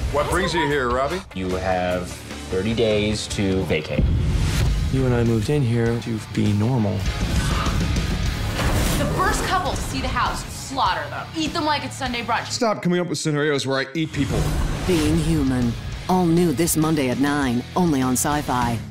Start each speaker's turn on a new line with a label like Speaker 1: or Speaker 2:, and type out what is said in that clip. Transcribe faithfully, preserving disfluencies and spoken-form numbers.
Speaker 1: What brings you here, Robbie?
Speaker 2: You have thirty days to vacate.
Speaker 3: You and I moved in here to be normal.
Speaker 4: The first couple to see the house, slaughter them. Eat them like it's Sunday brunch.
Speaker 1: Stop coming up with scenarios where I eat people.
Speaker 5: Being Human. All new this Monday at nine, only on Sci-Fi.